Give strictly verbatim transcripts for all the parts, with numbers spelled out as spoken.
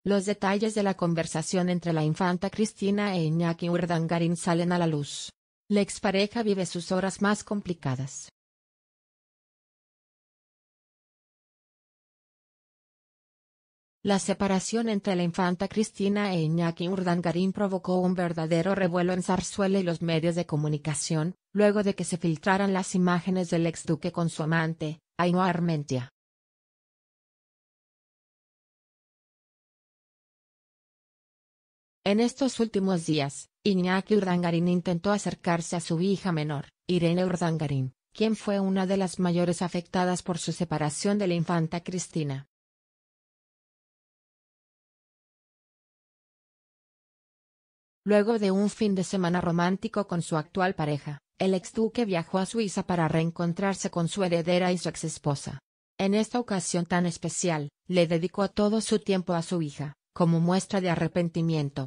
los detalles de la conversación entre la infanta Cristina e Iñaki Urdangarín salen a la luz. La expareja vive sus horas más complicadas. La separación entre la infanta Cristina e Iñaki Urdangarín provocó un verdadero revuelo en Zarzuela y los medios de comunicación, luego de que se filtraran las imágenes del exduque con su amante, Ainhoa Armentia. En estos últimos días, Iñaki Urdangarín intentó acercarse a su hija menor, Irene Urdangarín, quien fue una de las mayores afectadas por su separación de la infanta Cristina. Luego de un fin de semana romántico con su actual pareja, el exduque viajó a Suiza para reencontrarse con su heredera y su exesposa. En esta ocasión tan especial, le dedicó todo su tiempo a su hija, como muestra de arrepentimiento.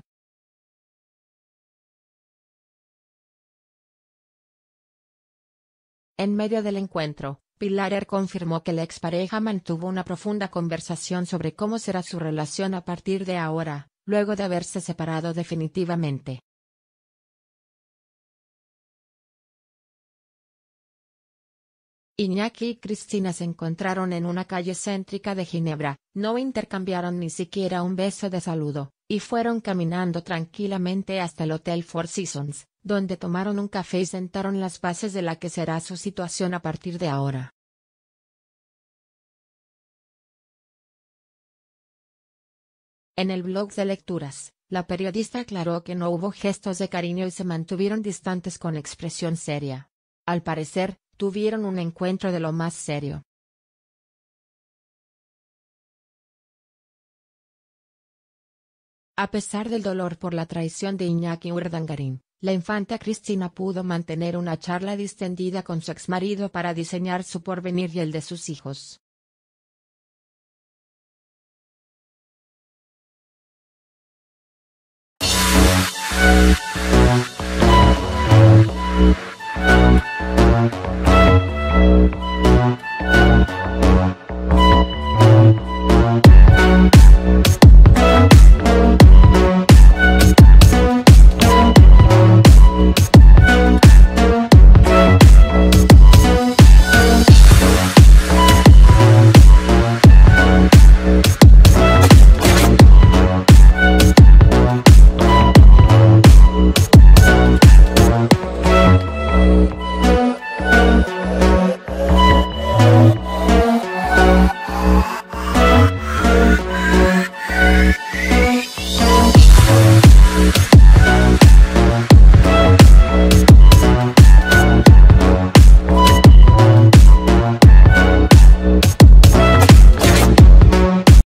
En medio del encuentro, Pilar confirmó que la expareja mantuvo una profunda conversación sobre cómo será su relación a partir de ahora, luego de haberse separado definitivamente. Iñaki y Cristina se encontraron en una calle céntrica de Ginebra, no intercambiaron ni siquiera un beso de saludo, y fueron caminando tranquilamente hasta el Hotel Four Seasons, donde tomaron un café y sentaron las bases de la que será su situación a partir de ahora. En el blog de lecturas, la periodista aclaró que no hubo gestos de cariño y se mantuvieron distantes con expresión seria. Al parecer, tuvieron un encuentro de lo más serio. A pesar del dolor por la traición de Iñaki Urdangarín, la infanta Cristina pudo mantener una charla distendida con su exmarido para diseñar su porvenir y el de sus hijos.